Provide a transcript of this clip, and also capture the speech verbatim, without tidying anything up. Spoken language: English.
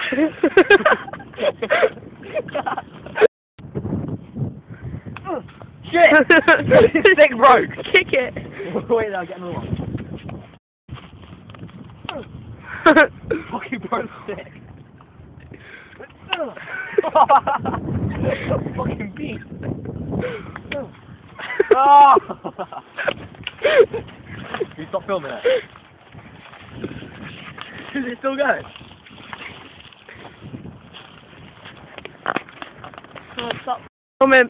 Shit! This stick broke! Kick it! Wait, no, get another one. Fucking broke stick. Fucking beast. Oh! Can you stop filming it? Is it still going? Oh, stop filming.